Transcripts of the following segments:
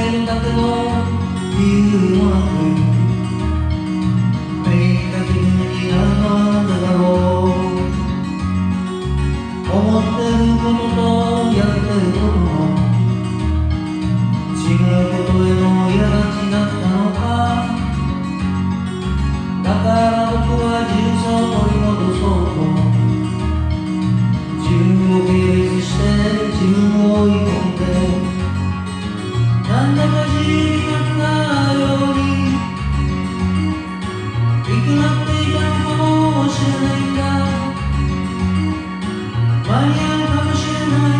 るんだけど理由もなくめいた気分になるなんでだろう。思ってることとやってることも違うことへの苛立ちだったのか。だから僕は自由さを取り戻そうと自分を軽蔑して自分を追い込んでなんだか自由になったように生きなっていたのかもしれないんだ。間に合うかもしれない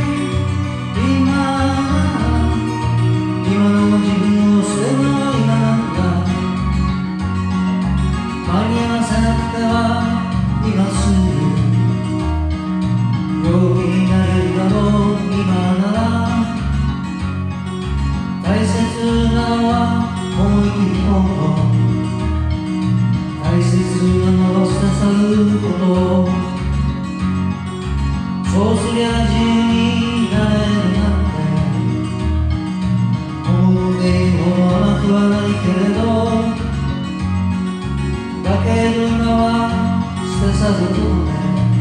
今の自分を捨てるのは今なんだ。間に合わせなくては今すぐ陽気になれるだろう。今なら大切なのは思い切り行動。大切なのは捨て去ること。そうすりゃ自由になれるなんて思うべきほど甘くはないけれど、だけど今は捨て去ることで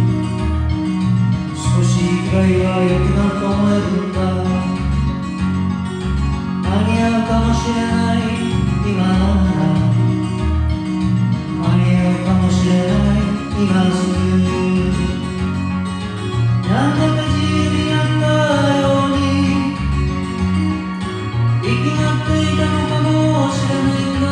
少しくらいは良くなると思えるんだ。間に合うかもしれない今なら間に合うかもしれない今すぐなんだか自由になったように生きがっていたのかもしれないんだ。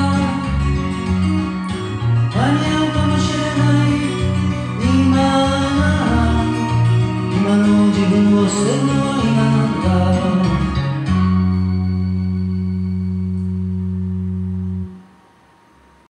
間に合うかもしれない今なら今の自分を捨てるのは今なんだ。